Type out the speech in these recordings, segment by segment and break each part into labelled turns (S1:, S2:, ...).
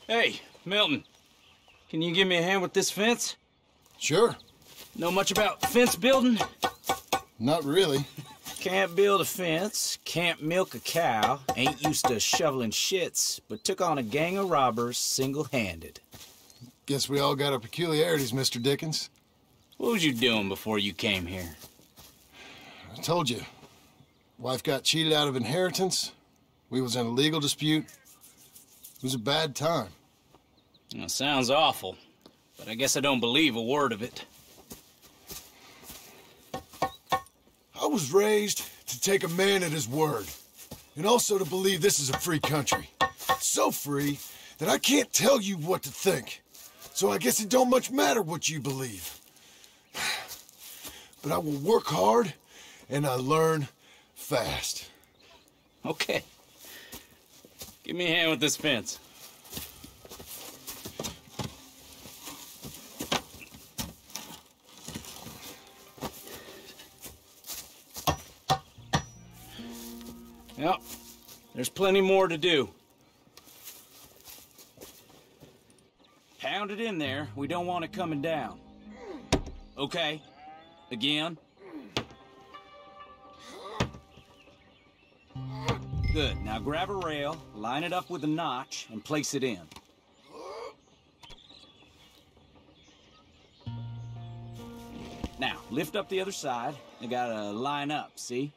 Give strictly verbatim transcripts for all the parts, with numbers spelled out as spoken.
S1: Hey, Milton. Can you give me a hand with this fence?
S2: Sure.
S1: Know much about fence building?
S2: Not really.
S1: Can't build a fence, can't milk a cow, ain't used to shoveling shits, but took on a gang of robbers single-handed.
S2: Guess we all got our peculiarities, Mister Dickens.
S1: What was you doing before you came here?
S2: I told you. Wife got cheated out of inheritance. We was in a legal dispute. It was a bad time.
S1: Well, sounds awful, but I guess I don't believe a word of it.
S2: I was raised to take a man at his word, and also to believe this is a free country. So free that I can't tell you what to think. So I guess it don't much matter what you believe. But I will work hard, and I learn fast.
S1: Okay. Give me a hand with this fence. Yep, there's plenty more to do. Pound it in there. We don't want it coming down. Okay. Again. Good. Now grab a rail, line it up with a notch, and place it in. Now, lift up the other side. You gotta line up, see?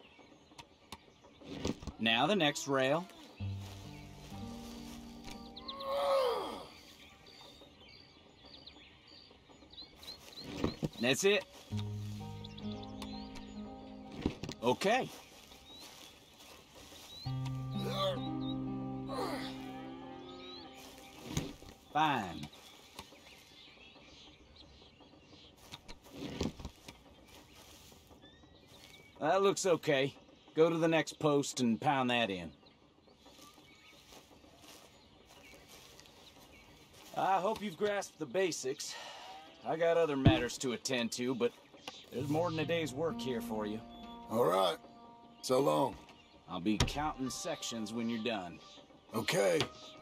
S1: Now the next rail. That's it. Okay. Fine. That looks okay. Go to the next post and pound that in. I hope you've grasped the basics. I got other matters to attend to, but there's more than a day's work here for you.
S2: All right. So long.
S1: I'll be counting sections when you're done.
S2: Okay.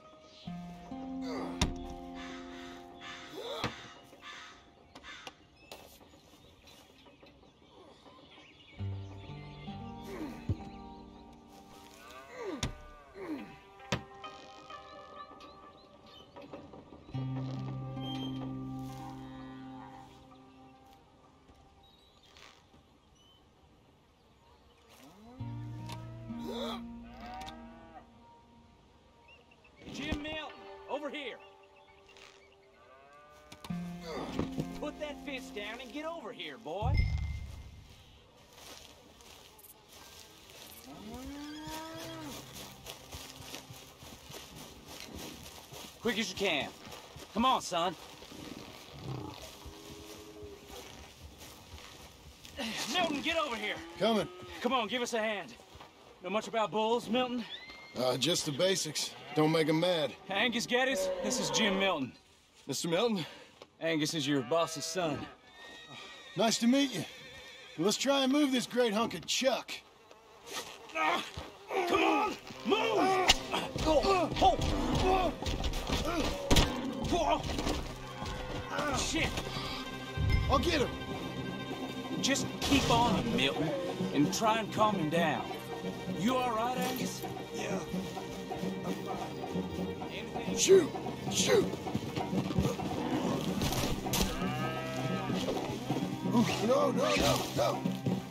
S1: Jim Milton, over here. Put that fist down and get over here, boy. Quick as you can. Come on, son. Milton, get over here.
S2: Coming.
S1: Come on, give us a hand. Know much about bulls, Milton?
S2: Uh, just the basics. Don't make 'em mad.
S1: Angus Geddes, this is Jim Milton.
S2: Mister Milton?
S1: Angus is your boss's son.
S2: Nice to meet you. Let's try and move this great hunk of chuck.
S1: Ah, come on, move! Ah, oh, oh. Oh. Shit!
S2: I'll get him.
S1: Just keep on him, Milton, and try and calm him down. You all right, Angus?
S2: Yeah.
S1: Anything?
S2: Shoot! Shoot! No, no, no, no!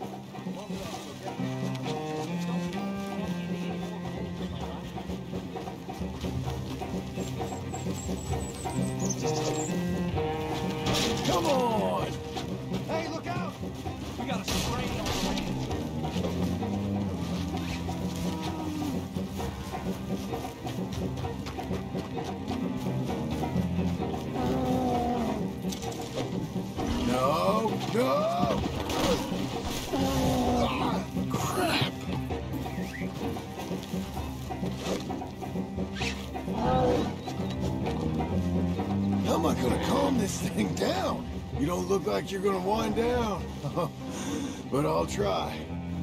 S2: Come on!
S1: Hey, look out! We got a strain on the ranch.
S2: No, no! Ah, crap! How am I gonna calm this thing down? You don't look like you're gonna wind down. But I'll try.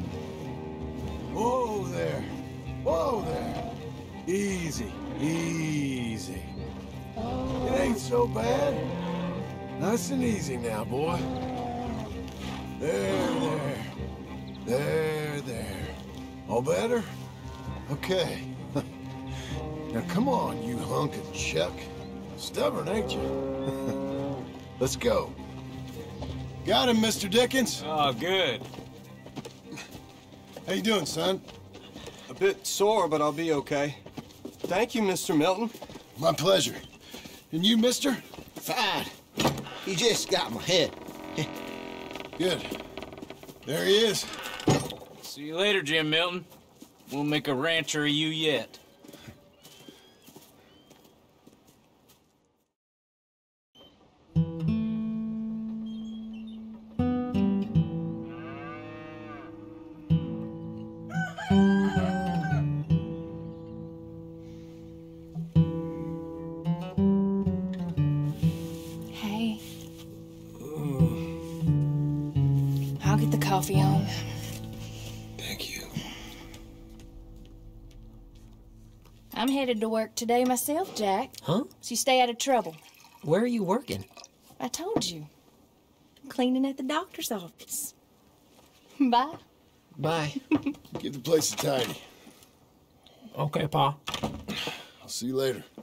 S2: Whoa there. Whoa there. Easy, easy. It ain't so bad. Nice and easy now, boy. There, there. There, there. All better? Okay. Now come on, you hunk of chuck. Stubborn, ain't you? Let's go. Got him, Mister Dickens.
S1: Oh, good.
S2: How you doing, son?
S3: A bit sore, but I'll be okay. Thank you, Mister Milton.
S2: My pleasure. And you, mister?
S4: Fine. He just got my head.
S2: Good. There he is.
S1: See you later, Jim Milton. We'll make a rancher of you yet.
S5: Hey. I'll get the coffee on.
S2: Thank you.
S5: I'm headed to work today myself, Jack.
S6: Huh?
S5: So you stay out of trouble.
S6: Where are you working?
S5: I told you. I'm cleaning at the doctor's office. Bye.
S6: Bye.
S2: Give the place a tidy.
S6: Okay, Pa.
S2: I'll see you later.